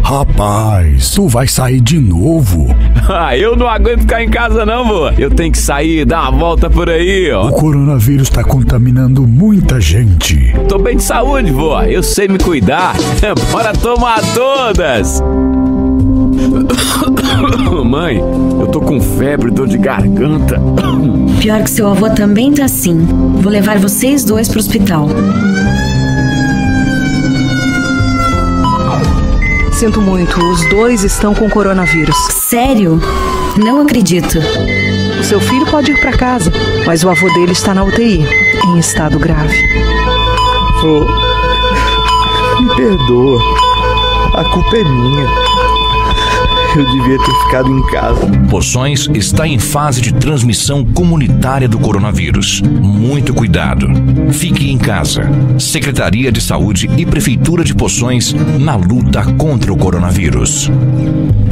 Rapaz, tu vai sair de novo? Eu não aguento ficar em casa não, vô. Eu tenho que sair, dar uma volta por aí, ó. O coronavírus tá contaminando muita gente. Tô bem de saúde, vô. Eu sei me cuidar. Bora tomar todas. Mãe, eu tô com febre, dor de garganta. Pior que seu avô também tá assim. Vou levar vocês dois pro hospital. Sinto muito, os dois estão com coronavírus. Sério? Não acredito. O seu filho pode ir pra casa, mas o avô dele está na UTI, em estado grave. Vô, me perdoa. A culpa é minha. Eu devia ter ficado em casa. Poções está em fase de transmissão comunitária do coronavírus. Muito cuidado. Fique em casa. Secretaria de Saúde e Prefeitura de Poções na luta contra o coronavírus.